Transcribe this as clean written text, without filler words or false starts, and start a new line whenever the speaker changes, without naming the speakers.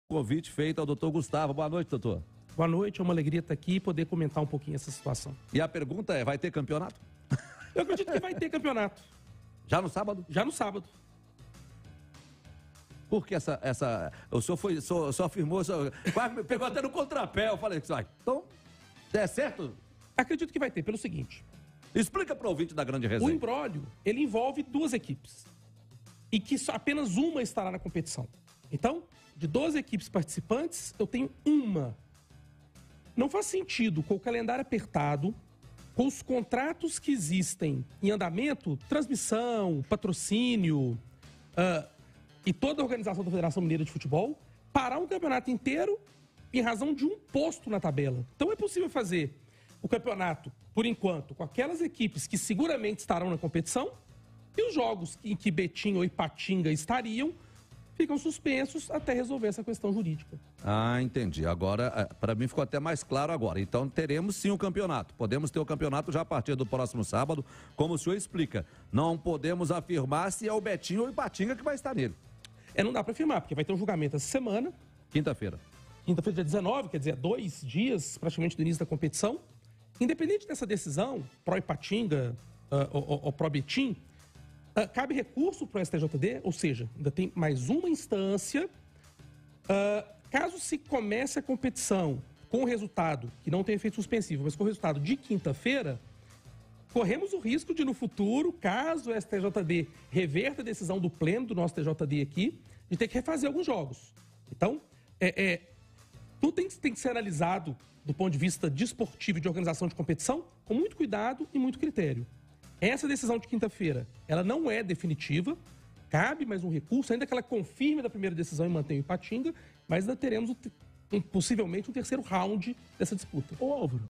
Convite feito ao doutor Gustavo. Boa noite, doutor.
Boa noite, é uma alegria estar aqui e poder comentar um pouquinho essa situação.
E a pergunta é, vai ter campeonato?
Eu acredito que vai ter campeonato.
Já no sábado?
Já no sábado.
Por que o senhor só afirmou, quase me pegou até no contrapé. Eu falei, então, é certo?
Acredito que vai ter, pelo seguinte.
Explica para o ouvinte da Grande
O
Resenha.
imbróglio, ele envolve duas equipes. E que só apenas uma estará na competição. Então, de 12 equipes participantes, eu tenho uma. Não faz sentido, com o calendário apertado, com os contratos que existem em andamento, transmissão, patrocínio e toda a organização da Federação Mineira de Futebol, parar um campeonato inteiro em razão de um posto na tabela. Então é possível fazer o campeonato, por enquanto, com aquelas equipes que seguramente estarão na competição e os jogos em que Betim ou Ipatinga estariam ficam suspensos até resolver essa questão jurídica.
Ah, entendi. Agora, para mim ficou até mais claro agora. Então teremos sim o campeonato. Podemos ter o campeonato já a partir do próximo sábado, como o senhor explica. Não podemos afirmar se é o Betinho ou o Ipatinga que vai estar nele.
Não dá para afirmar, porque vai ter um julgamento essa semana.
Quinta-feira.
Quinta-feira, dia 19, quer dizer, 2 dias praticamente do início da competição. Independente dessa decisão, pró-Ipatinga ou pró-Betim, cabe recurso para o STJD, ou seja, ainda tem mais uma instância. Caso se comece a competição com o resultado, que não tem efeito suspensivo, mas com o resultado de quinta-feira, corremos o risco de, no futuro, caso o STJD reverta a decisão do pleno do nosso TJD aqui, de ter que refazer alguns jogos. Então, tudo tem que ser analisado do ponto de vista desportivo e de organização de competição com muito cuidado e muito critério. Essa decisão de quinta-feira, ela não é definitiva, cabe mais um recurso, ainda que ela confirme da primeira decisão e mantenha o Ipatinga, mas ainda teremos possivelmente um terceiro round dessa disputa.
Ô Álvaro,